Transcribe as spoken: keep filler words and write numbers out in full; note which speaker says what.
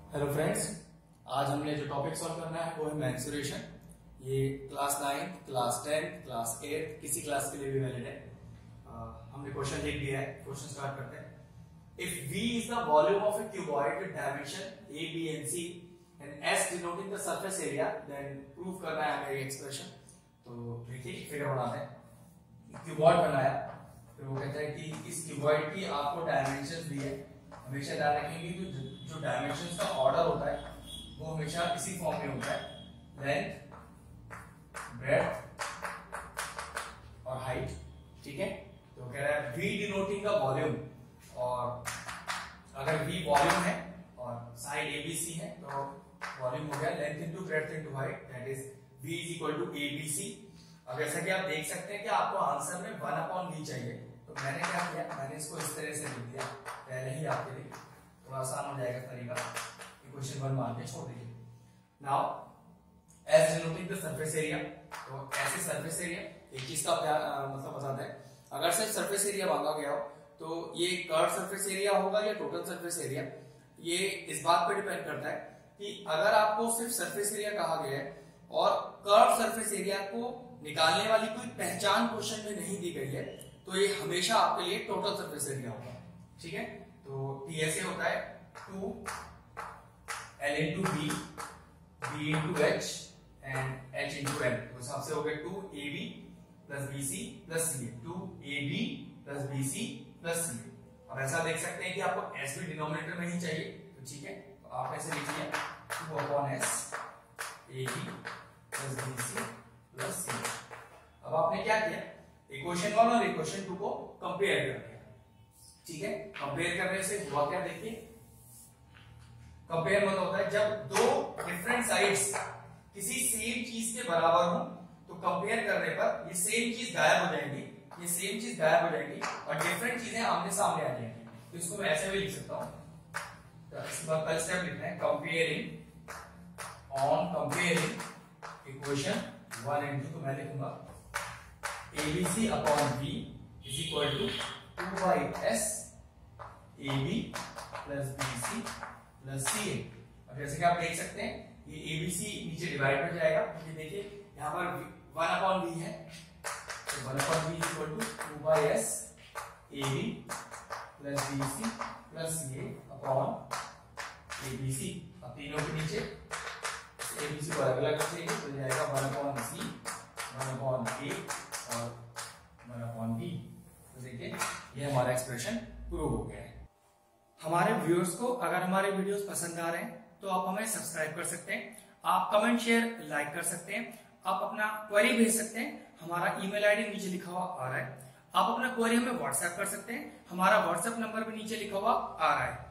Speaker 1: Hello friends, आज हमने जो टॉपिक सॉल्व करना है वो है मेंसुरेशन। ये class ninth, class tenth, class eight किसी क्लास के लिए भी वैलिड है। uh, हमने क्वेश्चन लिख दिया है, क्वेश्चन स्टार्ट करते हैं। If V is the volume of a cuboid with dimension A, B and C and S denoting the surface area, then prove करना है हमें एक्सप्रेशन। तो देखिए फिगर बनाते हैं। क्यूबॉइड बनाया, फिर वो कहता है कि इस क्यूबॉइड की आपको डायमेंशंस दी है। हमेशा ध्यान रखेंगे कि जो, जो डायमेंशंस का ऑर्डर होता है वो हमेशा इसी फॉर्म में होता है, लेंथ, ब्रेड्थ और हाइट। ठीक है, तो कह रहा है V डिनोटिंग का वॉल्यूम, और अगर V वॉल्यूम है और साइड A B C है तो वॉल्यूम हो गया length into breadth into height, that is V is equal to A B C। अब जैसा कि आप देख सकते हैं कि आपको आंसर में वन अपॉन V चाहिए, तो मैंने क्या किया, मैंने इसको इस तरह से लिख दिया पहले ही आपके लिए, तो आसान हो जाएगा तरीका। क्वेश्चन वन मान के छोड़ दीजिए। Now S denoting the surface area, तो ऐसे सरफेस एरिया एक चीज का क्या मतलब बताता है। अगर सिर्फ सरफेस एरिया मांगा गया हो तो ये कर्व सरफेस एरिया होगा या टोटल सरफेस एरिया, ये इस बात पर डिपेंड करता है कि अगर आपको सिर्फ सरफेस एरिया कहा गया है और कर्व सरफेस एरिया को निकालने वाली कोई पहचान क्वेश्चन में नहीं दी गई है, तो ये हमेशा आपके लिए टोटल सरफेस एरिया होगा। ठीक है, तो T ऐसे होता है two L into B, B into H and H into L, तो हिसाब से हो गया two A B plus B C plus C A, two A B plus B C plus C A. अब ऐसा देख सकते हैं कि आपको एस भी डिनोमिनेटर में ही चाहिए, तो ठीक है, तो आप ऐसे लिखिए two upon S A B plus B C plus C A. अब आपने क्या किया, इक्वेशन वन और इक्वेशन टू को कंपेयर कर दिया। ठीक है, कंपेयर करने से हुआ क्या, देखिए कंपेयर मतलब होता है जब दो डिफरेंट साइड्स किसी सेम चीज के बराबर हो तो कंपेयर करने पर ये सेम चीज गायब हो जाएगी, ये सेम चीज गायब हो जाएगी और डिफरेंट चीजें आमने सामने आ जाएंगी। तो इसको मैं ऐसे भी लिख सकता हूं, तो इसके बाद पहले स्टेप लिखना है comparing, on comparing equation one and two, तो मैं लिखूंगा A B C upon B is equal to two by S A B plus B C plus C A. अब जैसे कि आप देख सकते हैं ये A B C नीचे डिवाइड हो जाएगा, क्योंकि देखिए यहाँ पर वन अपॉन B है, तो one upon B is equal to two by S A B plus B C plus C A upon A B C. अब तीनों के नीचे ए बी सी को अलग अलग रखेंगे तो जाएगा one upon C, one upon A और वन अपॉन बी। तो देखिए ये हमारा एक्सप्रेशन प्रूव हो गया है। हमारे व्यूअर्स को अगर हमारे वीडियोस पसंद आ रहे हैं तो आप हमें सब्सक्राइब कर सकते हैं, आप कमेंट शेयर लाइक कर सकते हैं, आप अपना क्वेरी भेज सकते हैं, हमारा ईमेल आईडी नीचे लिखा हुआ आ रहा है। आप अपना क्वेरी हमें व्हाट्सएप कर सकते हैं, हमारा व्हाट्सएप नंबर भी नीचे लिखा हुआ आ रहा है।